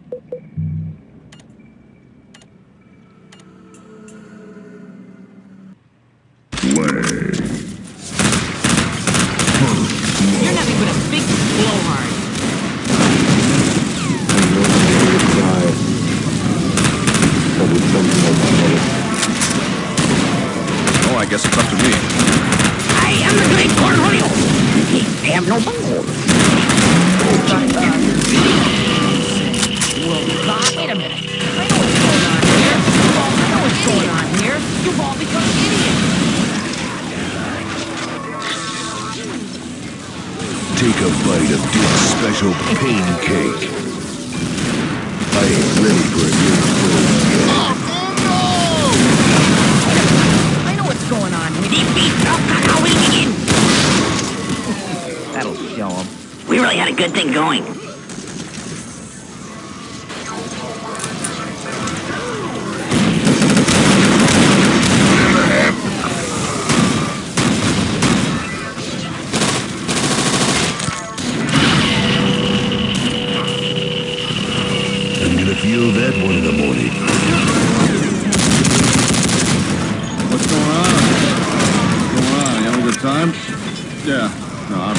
You're nothing but a big blowhard. Oh, I guess it's up to me. I am the great Cornholio. I have no balls. Wait a minute. I know what's going on here. I know what's going on here. You've all become idiots. Take a bite of Duke's special pain cake. I ain't ready for a new food yet. I know what's going on here. Deep beat. Now we begin. That'll show them. We really had a good thing going. Feel that one in the morning. What's going on? What's going on? You having a good time? Yeah. No, I'm...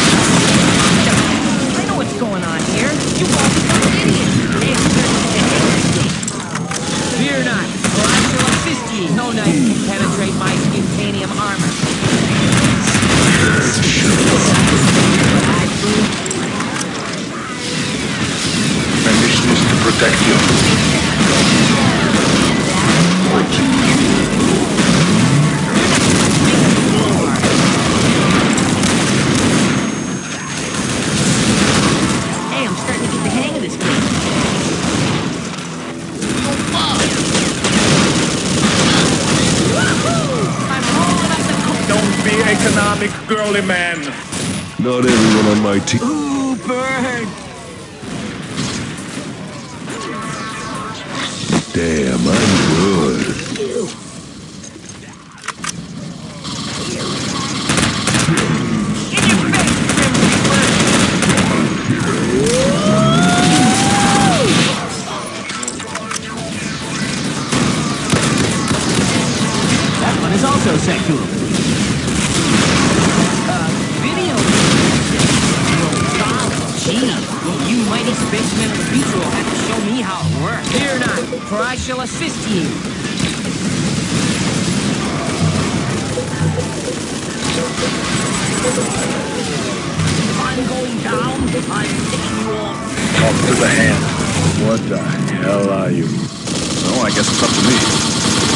I know what's going on here. You all become idiots. Fear not, for I shall assist ye. No knife can penetrate my titanium armor. My mission is to protect you. Hey, I'm starting to get the hang of this game. I'm rolling up the coke. Don't be economic, girly man. Not everyone on my team. Ooh, bird. Damn, I'm good. That one is also sexual. Video. Gee, you mighty spacemen of the future will have to show me how it works. Fear not, for I shall assist you. I'm going down. I'm taking you off. Talk to the hand. What the hell are you? Oh, I guess it's up to me.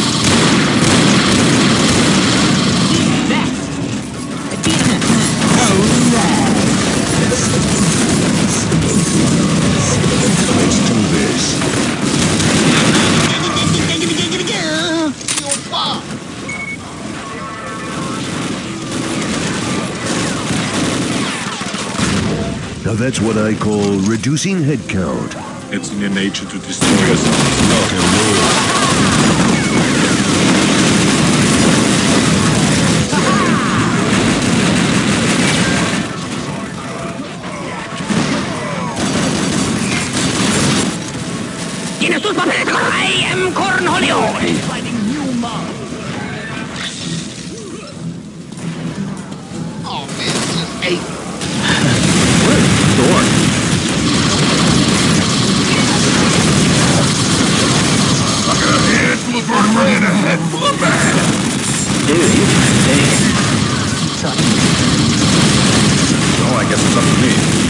Let's do this. Now that's what I call reducing head count. It's in your nature to destroy us. ¿Tienes tus papeles? I am Cornholio. Fighting new mob. Oh man, this is eight. Where's the door? Look at a head full of armor and a head full of man. Dude, you Oh, I guess it's up to me.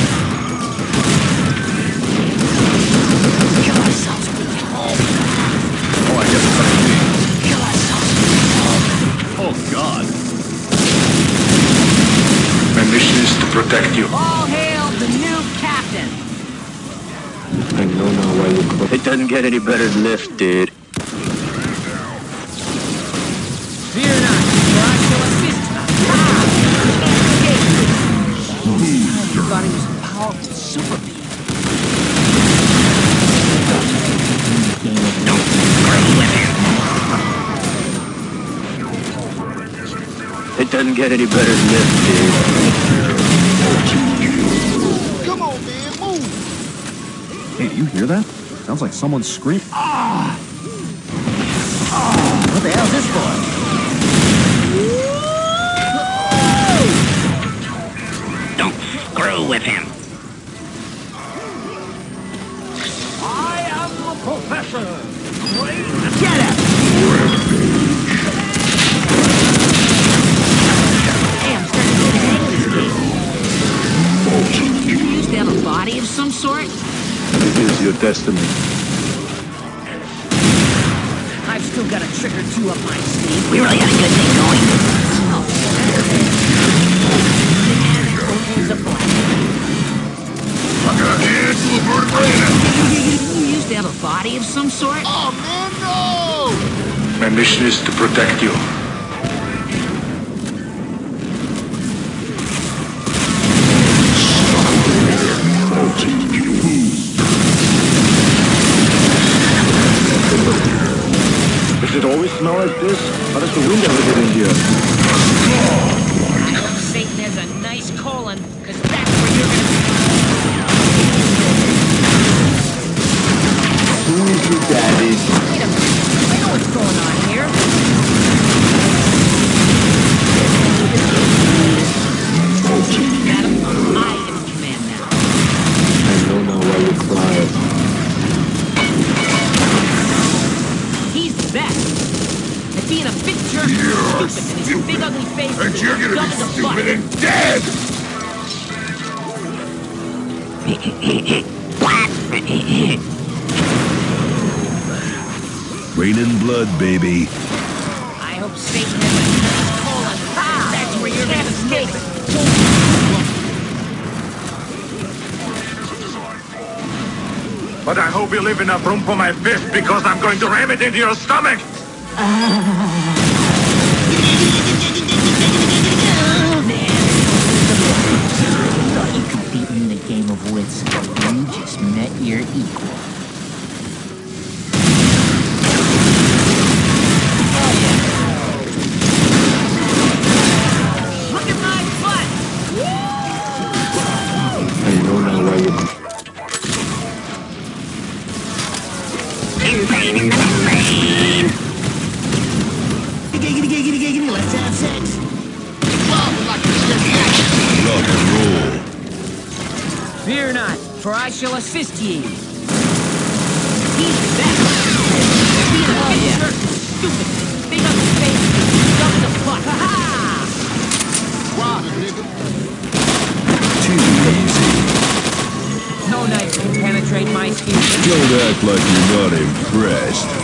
kill ourselves. Oh, I guess it's up to me. Kill ourselves. Oh, God. My mission is to protect you. All hail the new captain. I know now why you call. It doesn't get any better than this, dude. Fear not, for I shall assist. You gotta use a powerful super beam. It doesn't get any better than this, dude. Come on, man, move. Hey, do you hear that? Sounds like someone screaming. What the hell's this for? Don't screw with him. I am the professor. Get him! Hey, I'm starting to get an angle this game. You used to have a body of some sort? It is your destiny. I've still got a trick or two up my sleeve. We really got a good thing going. Oh, opens a black. Fucking a handful of vertebrae. You used to have a body of some sort? Oh, man, no! My mission is to protect you. Does it always smell like this? How does the wind ever get in here? I hope Satan has a nice colon, because that's where you're gonna be. Who is your daddy? Wait a minute. I know what's going on here. Madam, I am in command now. I know now why you cry. He's the best. At being a big jerk, You're stupid, and his big ugly face And you're gonna dumb be as a stupid butt. and dead! Raining blood, baby. I hope Satan has a nice colon. That's where you're gonna escape. But I hope you leave enough room for my fist because I'm going to ram it into your stomach. Thought you could beat me in a game of wits. You just met your equal. Look at my butt! I know now why you... Giggity, let's have sex. Rock and roll. Fear not, for I shall assist ye. He's that. Being a big jerk, stupid, big ugly face, dumb as a butt. Ha-ha! Too easy. No knife can penetrate my skin. Don't act like you're not impressed.